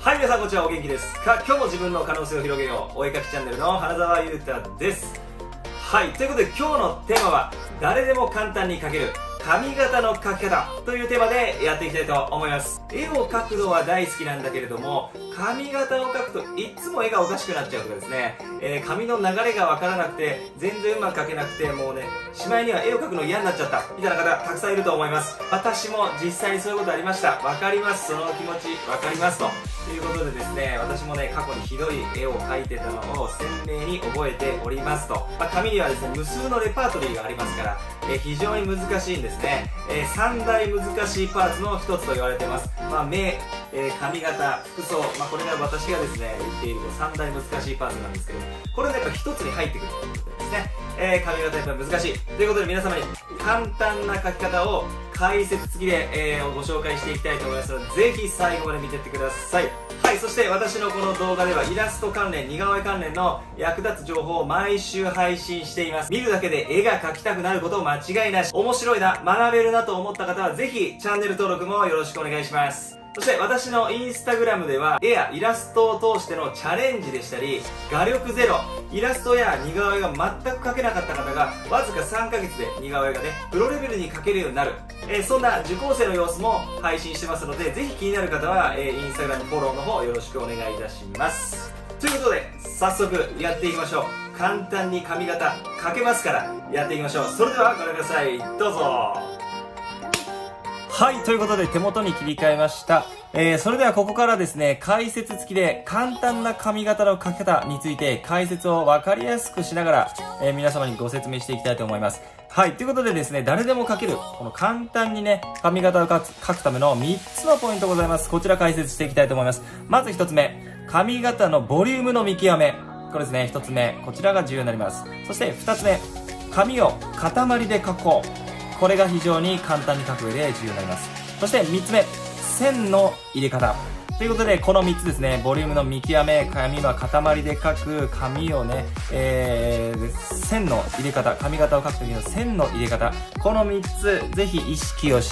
はい、皆さんこんにちは。お元気ですか？今日も自分の可能性を広げよう、お絵かきチャンネルの花澤優太です。はい、ということで今日のテーマは誰でも簡単に描ける髪型の描き方というテーマでやっていきたいと思います。絵を描くのは大好きなんだけれども、髪型を描くといつも絵がおかしくなっちゃうとかですね、髪の流れがわからなくて全然うまく描けなくて、もうね、しまいには絵を描くの嫌になっちゃったみたいな方たくさんいると思います。私も実際にそういうことありました。わかります、その気持ちわかりますということでですね、私もね、過去にひどい絵を描いてたのを鮮明に覚えておりますと。紙にはですね、無数のレパートリーがありますから、非常に難しいんですね。3大難しいパーツの一つと言われています。目、髪型、服装、これが私がですね、言っている3大難しいパーツなんですけど、これがやっぱ一つに入ってくるということですね。髪型やっぱ難しいということで、皆様に簡単な描き方を解説付きで、ご紹介していきたいと思いますので、ぜひ最後まで見てってください。はい、そして私のこの動画ではイラスト関連、似顔絵関連の役立つ情報を毎週配信しています。見るだけで絵が描きたくなること間違いなし。面白いな、学べるなと思った方はぜひチャンネル登録もよろしくお願いします。そして私のインスタグラムでは絵やイラストを通してのチャレンジでしたり、画力ゼロ、イラストや似顔絵が全く描けなかった方がわずか3ヶ月で似顔絵がね、プロレベルに描けるようになる、そんな受講生の様子も配信してますので、ぜひ気になる方は、インスタグラムフォローの方よろしくお願いいたします。ということで早速やっていきましょう。簡単に髪型描けますからやっていきましょう。それではご覧ください、どうぞ。はい、ということで手元に切り替えました。それではここからですね、解説付きで簡単な髪型の描き方について解説を分かりやすくしながら、皆様にご説明していきたいと思います。はい、ということでですね、誰でも描ける、この簡単にね、髪型を描くための3つのポイントございます。こちら解説していきたいと思います。まず1つ目、髪型のボリュームの見極め。これですね、1つ目。こちらが重要になります。そして2つ目、髪を塊で描こう。これが非常に簡単に描く上で重要になります。そして3つ目、線の入れ方。ということで、この3つですね、ボリュームの見極め、髪は塊で描く、髪をね、線の入れ方、髪型を描く時の線の入れ方、この3つ、ぜひ意識をして、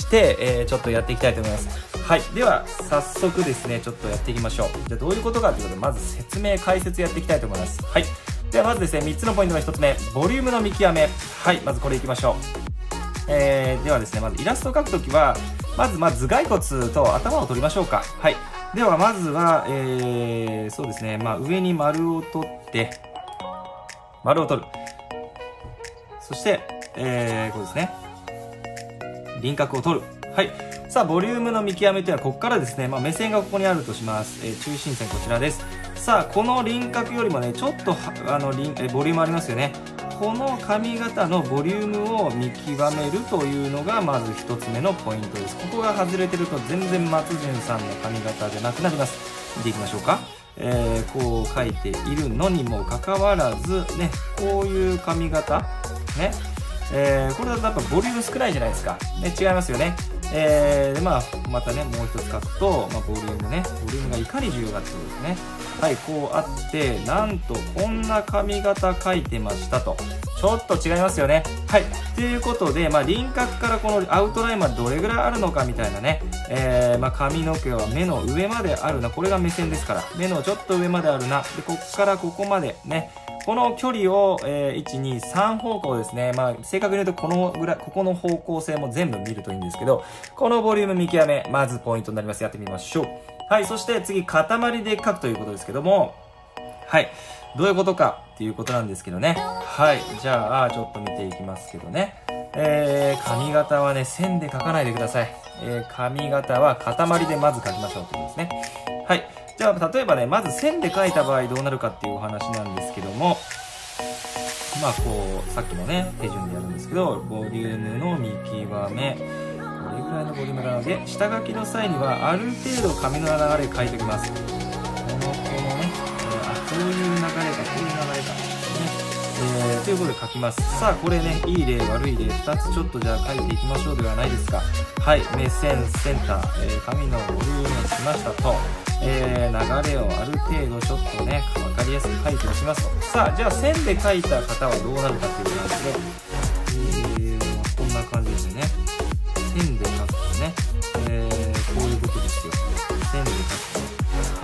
ちょっとやっていきたいと思います。はい。では、早速ですね、ちょっとやっていきましょう。じゃあ、どういうことかということで、まず説明、解説やっていきたいと思います。はい。では、まずですね、3つのポイントの1つ目、ボリュームの見極め。はい。まずこれいきましょう。ではですね、まずイラストを描くときは、まず頭蓋骨と頭を取りましょうか。はい。ではまずは、そうですね、上に丸を取って、丸を取る。そして、こうですね、輪郭を取る。はい。さあ、ボリュームの見極めというのは、ここからですね、目線がここにあるとします。中心線こちらです。さあ、この輪郭よりもね、ちょっと、ボリュームありますよね。この髪型のボリュームを見極めるというのがまず1つ目のポイントです。ここが外れてると全然松潤さんの髪型じゃなくなります。見ていきましょうか。こう描いているのにもかかわらずね、こういう髪型ね、これだとやっぱボリューム少ないじゃないですか。ね、違いますよね。でまたね、もう一つ書くと、ボリュームね、ボリュームがいかに重要かってことですね。はい、こうあって、なんとこんな髪型描いてましたと。ちょっと違いますよね。はい。ということで、輪郭からこのアウトラインまでどれぐらいあるのかみたいなね、髪の毛は目の上まであるな。これが目線ですから。目のちょっと上まであるな。で、こっからここまでね。この距離を、1、2、3方向ですね。正確に言うとこのぐらい、ここの方向性も全部見るといいんですけど、このボリューム見極め、まずポイントになります。やってみましょう。はい。そして次、塊で描くということですけども、はい。どういうことかっていうことなんですけどね。はい。じゃあ、ちょっと見ていきますけどね。髪型はね、線で描かないでください。髪型は塊でまず描きましょうということですね。はい。じゃあ、例えばね、まず線で描いた場合どうなるかっていうお話なんですけども、こう、さっきのね、手順でやるんですけど、ボリュームの見極め、これぐらいのボリュームなので、下書きの際にはある程度髪の流れ描いておきます。このね、こういう流れか、こういう流れか。ということで書きます。さあ、これね、いい例、悪い例、2つちょっとじゃあ書いていきましょうではないですか。はい、目線、センター、髪のボリュームが来ましたと、流れをある程度ちょっとね、わかりやすく書いておきますと。さあ、じゃあ線で書いた方はどうなるかということなんですけど、こんな感じですね。線で書くとね、こういうことですよ。線で書くと。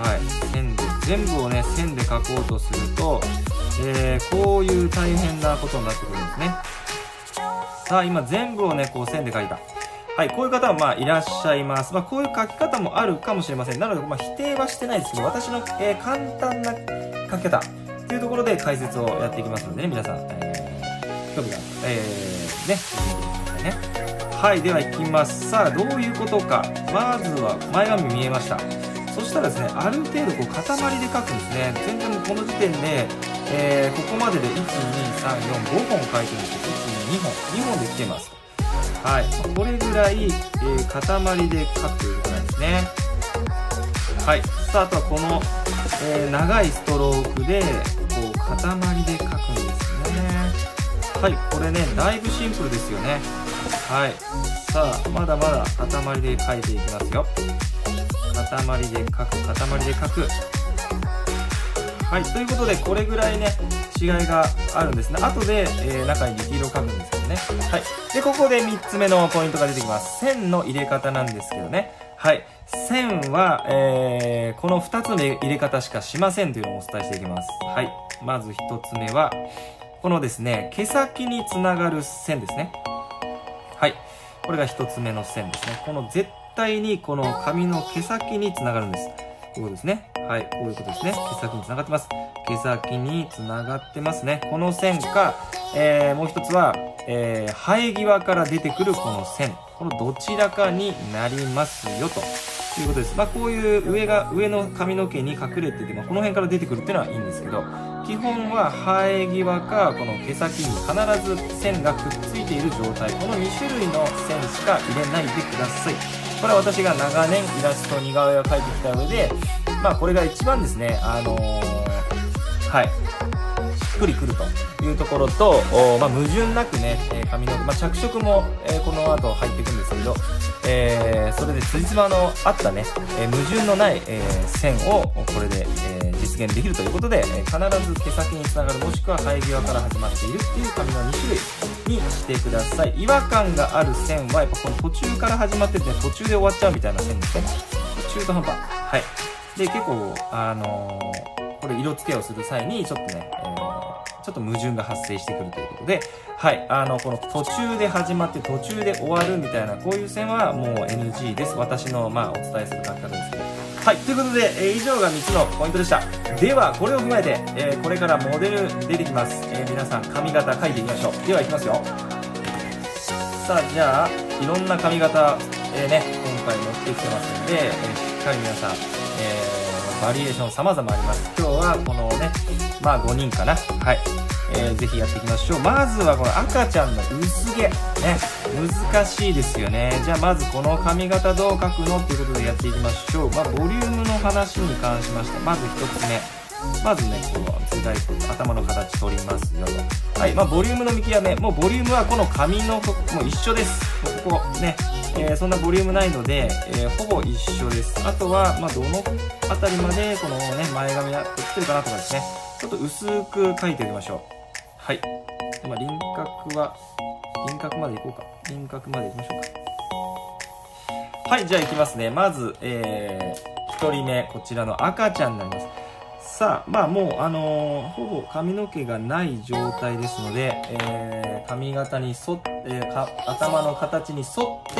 はい、線で全部をね線で描こうとすると、こういう大変なことになってくるんですね。さあ今全部をねこう線で描いた。はい、こういう方はまあいらっしゃいます。まあこういう書き方もあるかもしれません。なのでまあ否定はしてないですけど、私の、簡単な書き方っていうところで解説をやっていきますのでね、皆さん、興味があるね、見てくださいね。はい、では行きます。さあどういうことか。まずは前髪見えました。そしたらですね、ある程度こう塊で書くんですね。全然もうこの時点で、ここまでで1、2、3、4、5本書いてるんですよ。1、2本で来てます。はい、これぐらい、塊で書くということなんですね。はい、さああとはこの、長いストロークでこう塊で書くんですね。はい、これねだいぶシンプルですよね。はい、さあまだまだ塊で書いていきますよ。塊で書く、塊で書く。はい、ということでこれぐらいね違いがあるんですね。後で、中に雪色を描くんですけどね。はい、でここで3つ目のポイントが出てきます。線の入れ方なんですけどね。はい、線は、この2つの入れ方しかしませんというのをお伝えしていきます。はい、まず1つ目はこのですね毛先につながる線ですね。はい、これが1つ目の線ですね。この絶対にこの髪の毛先につながるんです。こういうことですね。はい、こういうことですね。毛先につながってます。毛先につながってますね。この線か、もう一つは、生え際から出てくるこの線。このどちらかになりますよということです。まあこういう上の髪の毛に隠れてて、まあ、この辺から出てくるっていうのはいいんですけど、基本は生え際かこの毛先に必ず線がくっついている状態。この2種類の線しか入れないでください。これは私が長年イラスト似顔絵を描いてきた上で、まあこれが一番ですね、はい、しっくりくるというところと、まあ、矛盾なくね、髪の毛、まあ、着色も、この後入っていくんですけど、それで辻褄の合ったね、矛盾のない、線をこれで、実現できるということで、必ず毛先につながるもしくは生え際から始まっているっていう髪の2種類にしてください。違和感がある線はやっぱこの途中から始まってて、途中で終わっちゃうみたいな線ですね。中途半端。はい。で結構これ色付けをする際にちょっとね、ちょっと矛盾が発生してくるということで、はい、この途中で始まって途中で終わるみたいなこういう線はもう NG です。私のまあお伝えする書き方ですけど。はい、ということで、以上が3つのポイントでした。ではこれを踏まえて、これからモデル出てきます。皆さん髪型描いていきましょう。ではいきますよ。さあじゃあいろんな髪型、ね今回持ってきてますので、しっかり皆さん、バリエーション様々あります。今日はこのね、まあ5人かな。はい。ぜひやっていきましょう。まずはこの赤ちゃんの薄毛。ね。難しいですよね。じゃあまずこの髪型どう描くのっていうことでやっていきましょう。まあボリュームの話に関しまして、まず1つ目。まずね、この頭蓋骨、頭の形取りますよと。はい。まあボリュームの見極め。もうボリュームはこの髪のとこも一緒です。ここね。そんなボリュームないので、ほぼ一緒です。あとは、まあ、どのあたりまでこのね前髪が映ってるかなとかですね、ちょっと薄く描いておきましょう。はい。まあ、輪郭までいこうか。輪郭までいきましょうか。はい、じゃあいきますね。まず、1人目、こちらの赤ちゃんになります。さあ、まあもう、ほぼ髪の毛がない状態ですので、髪型に沿って、頭の形に沿って、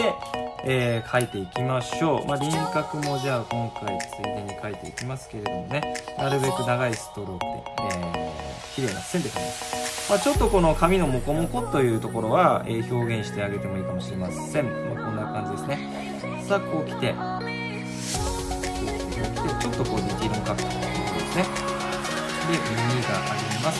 描いていきましょう。まあ、輪郭もじゃあ今回ついでに描いていきますけれどもね、なるべく長いストロークで、綺麗な線で描きます。まあ、ちょっとこの髪のモコモコというところは、表現してあげてもいいかもしれません。まあ、こんな感じですね。さあ、こう来て、ちょっとこう虹色に描くということですね。で、耳があります。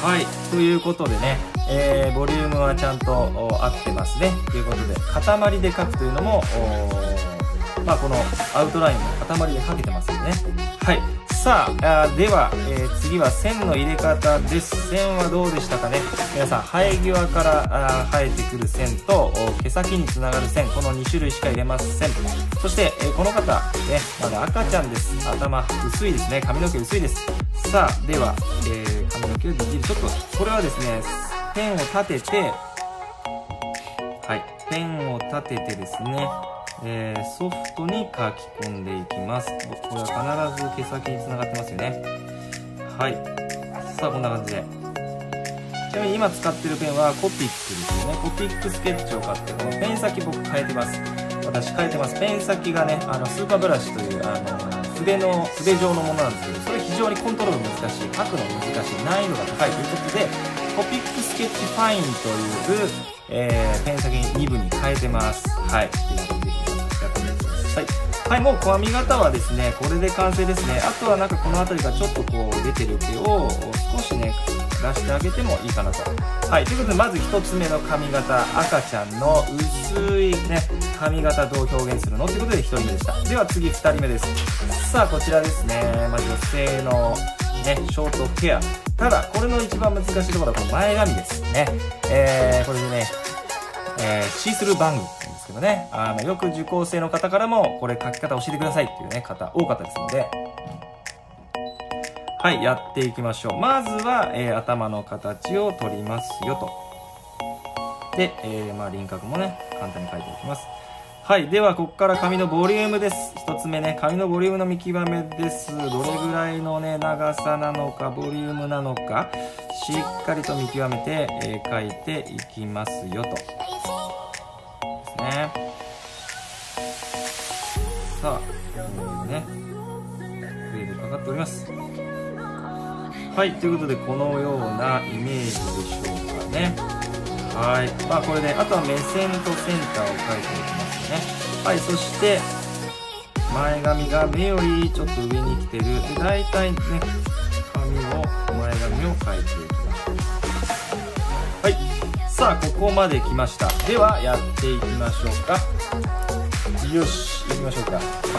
はい、ということでね、ボリュームはちゃんと合ってますね。ということで、塊で描くというのも、まあこのアウトラインも塊で描けてますよね。はい。さあ、では、次は線の入れ方です。線はどうでしたかね。皆さん、生え際から生えてくる線と毛先につながる線、この2種類しか入れません。そして、この方、ね、まだ赤ちゃんです。頭薄いですね。髪の毛薄いです。さあ、では、髪の毛をできる。ちょっと、これはですね、ペンを立てて、はい、ペンを立ててですね、 ソフトに書き込んでいきます。これは必ず毛先につながってますよね。はい。さあ、こんな感じで。ちなみに今使ってるペンはコピックですよね。コピックスケッチを買って、このペン先僕変えてます。私変えてます。ペン先がね、スーパーブラシという、筆状のものなんですけど、それ非常にコントロール難しい、書くの難しい、難易度が高いということで、コピックスケッチファインという、ペン先に2部に変えてます。はい。ぜひやってみてください。はい、もう髪型はですね、これで完成ですね。あとはなんかこの辺りがちょっとこう出てる毛を少しね、出してあげてもいいかなと。はい、ということでまず1つ目の髪型、赤ちゃんの薄いね、髪型どう表現するのということで1人目でした。では次2人目です。さあ、こちらですね、女性のね、ショートヘア。ただ、これの一番難しいところはこの前髪ですね。これでね、シースルーバングって言うんですけどね、よく受講生の方からも、これ書き方教えてくださいっていうね、方多かったですので、はい、やっていきましょう。まずは、頭の形を取りますよと。で、輪郭もね、簡単に描いていきます。はい。では、ここから髪のボリュームです。一つ目ね、髪のボリュームの見極めです。どれぐらいのね、長さなのか、ボリュームなのか、しっかりと見極めて、描いていきますよと。ですね。さあ、ね、グレードかかっております。はい。ということで、このようなイメージでしょうかね。はい。まあ、これで、あとは目線とセンターを描いていきますね。はい。そして、前髪が目よりちょっと上に来てる。で、大体ね、前髪を描いていきましょう。はい。さあ、ここまで来ました。では、やっていきましょうか。よし、行きましょうか。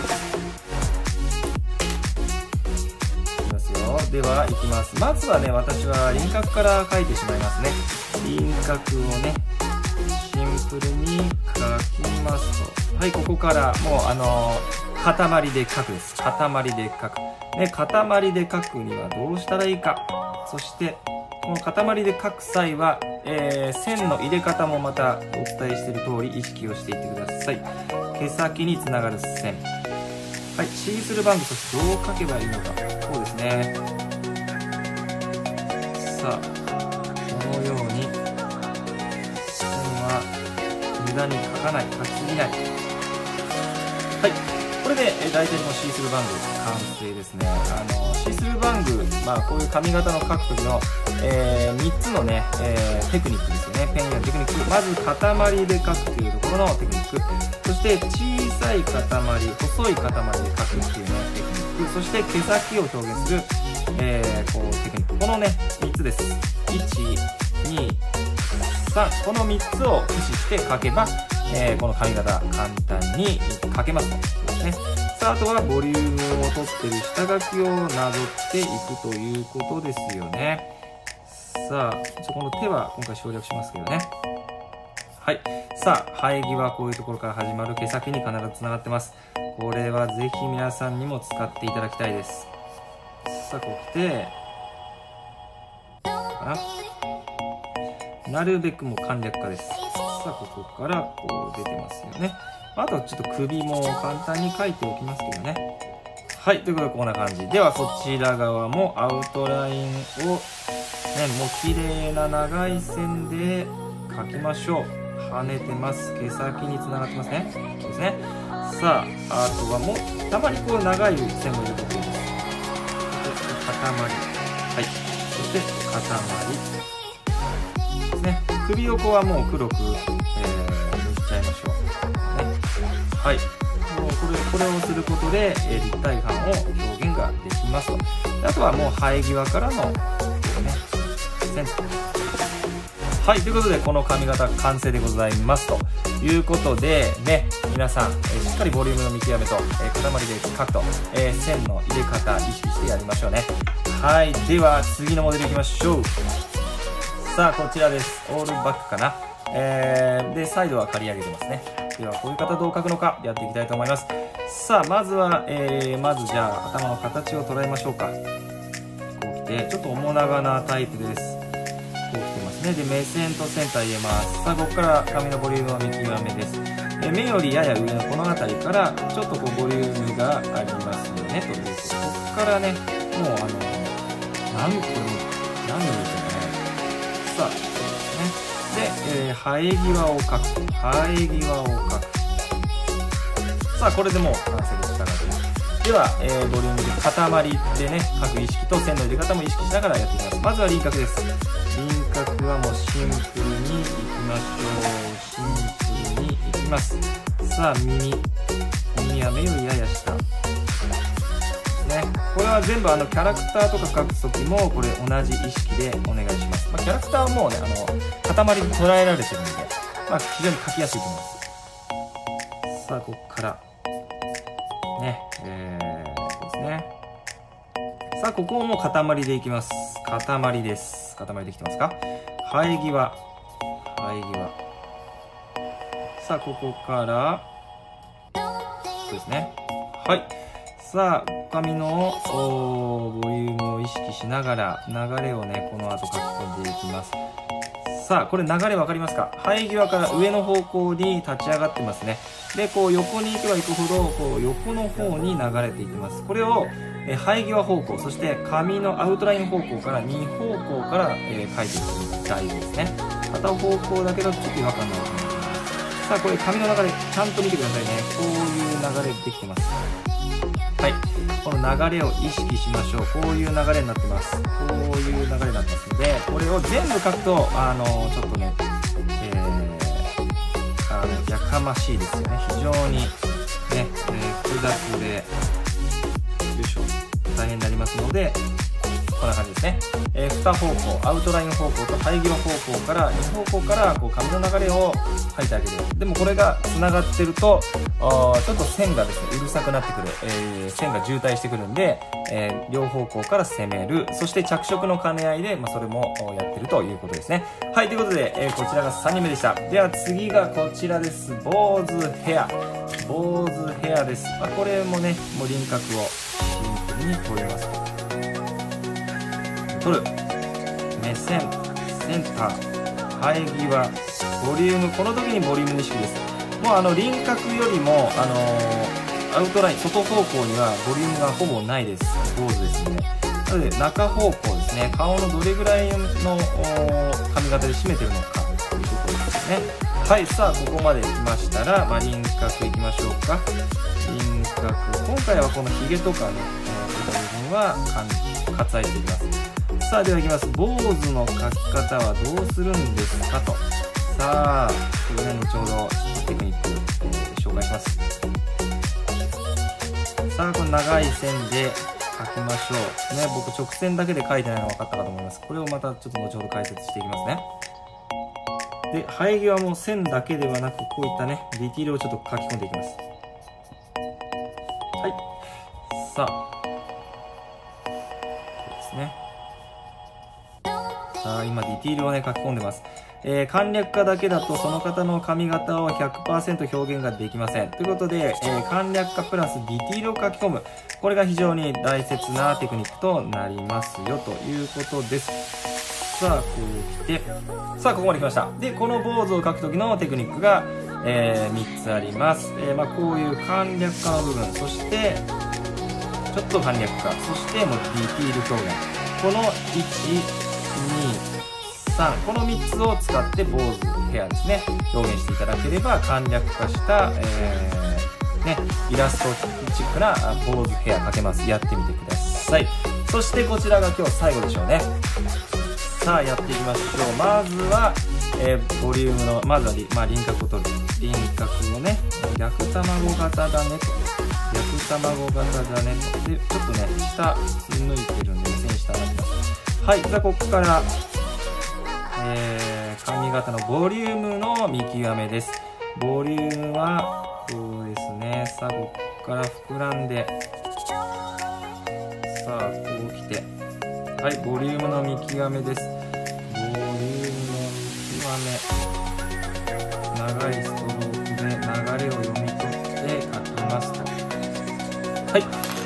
では、いきます。まずはね、私は輪郭から描いてしまいますね。輪郭をね、シンプルに描きますと。はい、ここからもう塊で描くです。塊で描く。ね、塊で描くにはどうしたらいいか。そして、この塊で描く際は、線の入れ方もまたお伝えしている通り意識をしていってください。毛先につながる線。はい、シースルーバングとしてどう描けばいいのか。こうですね。さあ、このように線は無駄に描かない、描きすぎない。はい、これで大体のシースルーバング完成ですね。シースルーバング、まあこういう髪型の描く時の、3つのね、テクニックですよね。ペンやテクニック。まず塊で描くというところのテクニック。そして小さい塊、細い塊で描くっていうね、テクニック。そして毛先を表現する、こうテクニック。このね、3つです。1、2、3。この3つを駆使して描けば、この髪型簡単に描けますと。ですね。さあ、あとはボリュームを取ってる下書きをなぞっていくということですよね。さあ、この手は今回省略しますけどね。はい。さあ、生え際はこういうところから始まる毛先に必ずつながってます。これはぜひ皆さんにも使っていただきたいです。さあ、こう来て、かな。なるべくもう簡略化です。さあ、ここからこう出てますよね。あとちょっと首も簡単に描いておきますけどね。はい。ということでこんな感じ。では、こちら側もアウトラインを、ね、もう綺麗な長い線で描きましょう。跳ねてます。毛先につながってますね。そうですね。さあ、あとはもう、たまにこう長い線も入れておくんです。塊。はい。そして、塊。ですね。首横はもう黒く、塗っちゃいましょう。ね。はい。もうこれをすることで、立体感を表現ができますと。あとはもう生え際からの、こうね、線。はい。ということで、この髪型完成でございますということで、ね、皆さん、しっかりボリュームの見極めと、塊で描くと、線の入れ方、意識してやりましょうね。はい。では、次のモデルいきましょう。さあ、こちらです。オールバックかな。で、サイドは刈り上げてますね。では、こういう方どう描くのか、やっていきたいと思います。さあ、まずは、まずじゃあ、頭の形を捉えましょうか。こう来て、ちょっと面長なタイプです。こう来てますね。で、目線とセンター入れます。さあ、ここから髪のボリュームの見極めです。 目よりやや上のこの辺りからちょっとこうボリュームがありますよねということで、ここからねもうこれ何ミリですかね。さあですね。で、生え際を描くと、生え際を描く。さあこれでもう完成でしたので、では、ボリュームで塊でね描く意識と線の入れ方も意識しながらやっていきます。まずは輪郭です。輪郭はもうシンプルにいきましょう。シンプルにいきます。さあ耳は目よりやや下ですね。これは全部キャラクターとか描く時もこれ同じ意識でお願いします。キャラクターはもうね塊で捉えられてるので、非常に描きやすいと思います。さあここからね、ですね。さあここも塊でいきます。塊です。塊できてますか。生え際。さあここからそうですね。はい。さあ髪のボリュームを意識しながら流れをねこの後書き込んでいきます。さあこれ流れ分かりますか。生え際から上の方向に立ち上がってますね。でこう横に行けば行くほどこう横の方に流れていってます。これを生え際方向、そして髪のアウトライン方向から2方向から、描いていく大事ですね。片方向だけだとちょっと違和感ないと思います。さあこれ髪の流れちゃんと見てくださいね。こういう流れできてます。はい、この流れを意識しましょう。こういう流れになってます。こういう流れになってますので、これを全部書くとちょっとね、やかましいですよね。非常にね、複雑でよいしょ大変になりますので、こんな感じですね。2方向、アウトライン方向と生え際方向から2方向からこう髪の流れを描いてあげる。でもこれがつながってるとちょっと線がですねうるさくなってくる、線が渋滞してくるんで、両方向から攻める。そして着色の兼ね合いで、それもやってるということですね。はい、ということで、こちらが3人目でした。では次がこちらです。坊主ヘア。坊主ヘアです。これもねもう輪郭をシンプルに取ります。取る、目線、センター、生え際、ボリューム。この時にボリュームの意識です。もう輪郭よりもアウトライン外方向にはボリュームがほぼないです。坊主ですので。なので中方向ですね。顔のどれぐらいの髪型で締めてるのかというところですね。はい、さあここまで来ましたら、輪郭いきましょうか。輪郭、今回はこのヒゲとかね、この部分は割愛していきます。さあではいきます。坊主の描き方はどうするんですかと。さあこれね後ほどテクニック、紹介します。さあこの長い線で描きましょうね。僕直線だけで描いてないの分かったかと思います。これをまたちょっと後ほど解説していきますね。で生え際も線だけではなくこういったねディティールをちょっと書き込んでいきます。はい、さあこうですね。さあ今ディティールをね書き込んでます。簡略化だけだとその方の髪型を 100% 表現ができません。ということで、簡略化プラスディティールを書き込む、これが非常に大切なテクニックとなりますよということです。さあこう来て、さあここまで来ました。でこの坊主を描く時のテクニックが、3つあります。こういう簡略化の部分、そしてちょっと簡略化、そしてもうディティール表現、この1、2、3、この3つを使って坊主ヘアですね表現していただければ、簡略化した、イラストチックな坊主ヘア描けます。やってみてください。そしてこちらが今日最後でしょうね。さあやっていきましょう。まずは、ボリュームのまずは、輪郭を取る。輪郭をね逆卵型だねと、逆卵型だねと。でちょっとね下抜いてるんで線下になってます。はい、じゃあここから髪型のボリュームの見極めです。ボリュームはこうですね。さあここから膨らんで、さあこうきて、はい、ボリュームの見極めです。ボリュームの見極め、長いストロークで流れを読み取って描きますと。はい、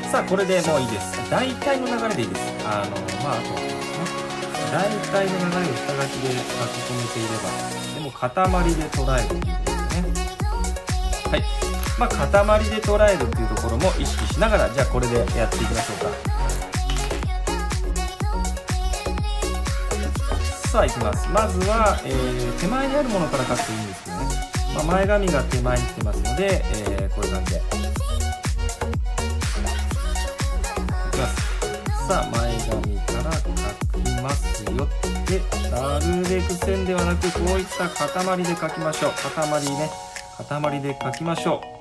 さあこれでもういいです。大体の流れでいいです。あと大体の流れを下書きで書き込めていれば、でも塊で捉えるということですね。 はい、塊で捉えるっていうところも意識しながら、じゃあこれでやっていきましょうか。さあいきます。まずは、手前にあるものから描くといいんですけどね、前髪が手前に来てますので、こういう感じでいきます。さあ前髪から描きますよ。でなるべく線ではなく、こういった塊で描きましょう。塊で描きましょ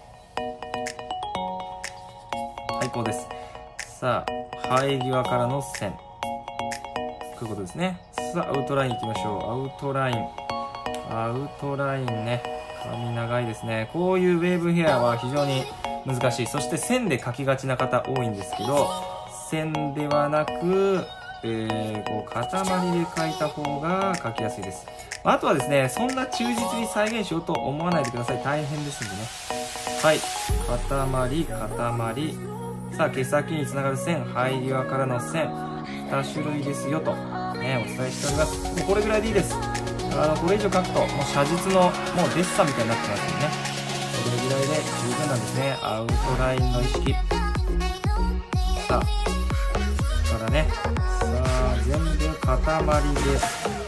う。はい、こうです。さあ生え際からの線、こういうことですね。さあアウトラインいきましょう。アウトラインね、髪長いですね。こういうウェーブヘアは非常に難しい。そして線で描きがちな方多いんですけど、線ではなく、こう塊で描いた方が描きやすいです。あとはですね、そんな忠実に再現しようと思わないでください。大変ですんでね。はい、塊。さあ毛先につながる線、生え際からの線、2種類ですよと、ね、お伝えしております。もうこれぐらいでいいです。これ以上描くともう写実のもうデッサンみたいになってますよね。これぐらいで十分なんですね。アウトラインの意識。さあからね、さあ全部塊で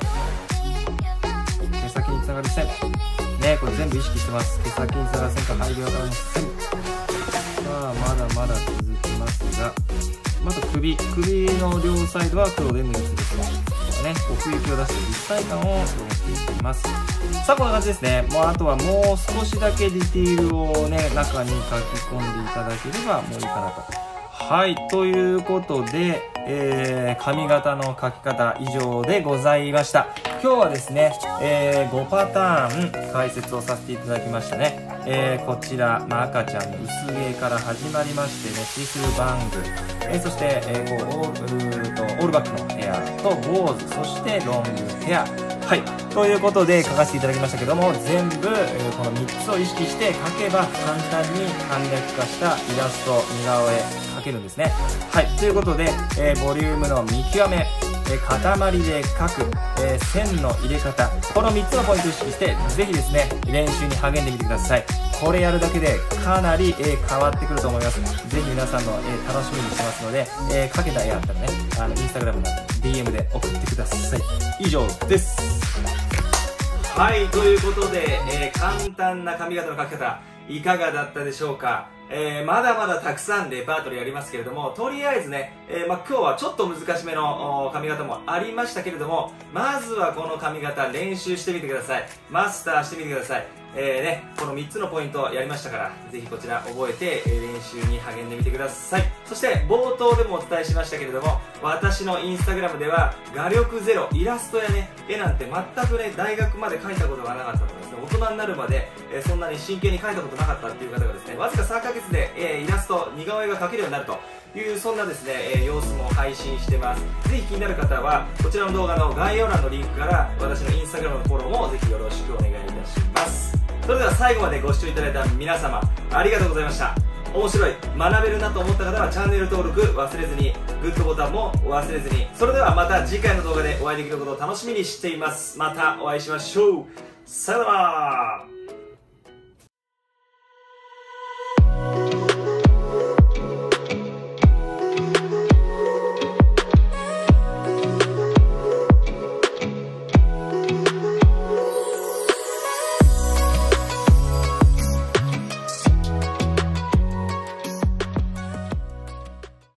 毛先につながる線ね、これ全部意識してます。毛先につながる線か生え際からの線。さあまだ続きますが、また首の両サイドは黒で塗りつぶします。ね、奥行きを出して立体感を表現していきます。さあこんな感じですね。あとはもう少しだけディティールをね中に書き込んでいただければもういいかなと。はい、ということで、髪型の描き方以上でございました。今日はですね、5パターン解説をさせていただきましたね。こちら、赤ちゃんの薄毛から始まりましてね、シースルーバング、そして、オールバックのヘアと坊主、そしてロングヘア。はい、ということで書かせていただきましたけども、全部、この3つを意識して描けば簡単に簡略化したイラスト、似顔絵描けるんですね。はい、ということで、ボリュームの見極め、塊で描く、線の入れ方、この3つのポイントを意識して、ぜひですね、練習に励んでみてください。これやるだけでかなり、変わってくると思います。ぜひ皆さんの、楽しみにしてますので、描けた絵あったらね、インスタグラムの DM で送ってください。以上です。 はい、ということで、簡単な髪型の描き方いかがだったでしょうか。まだまだたくさんレパートリーありますけれども、とりあえずね、今日はちょっと難しめの髪型もありましたけれども、まずはこの髪型練習してみてください。マスターしてみてください。この3つのポイントやりましたから、ぜひこちら覚えて、練習に励んでみてください。そして冒頭でもお伝えしましたけれども、私のインスタグラムでは画力ゼロ、イラストやね、絵なんて全くね、大学まで描いたことがなかったとかですね、大人になるまで、そんなに真剣に描いたことなかったっていう方がですね、わずか3ヶ月で、イラスト、似顔絵が描けるようになるという、そんなですね、様子も配信してます。ぜひ気になる方はこちらの動画の概要欄のリンクから私のインスタグラムのフォローもぜひよろしくお願いいたします。それでは最後までご視聴いただいた皆様ありがとうございました。面白い、学べるなと思った方はチャンネル登録忘れずに、グッドボタンも忘れずに。それではまた次回の動画でお会いできることを楽しみにしています。またお会いしましょう。さよなら。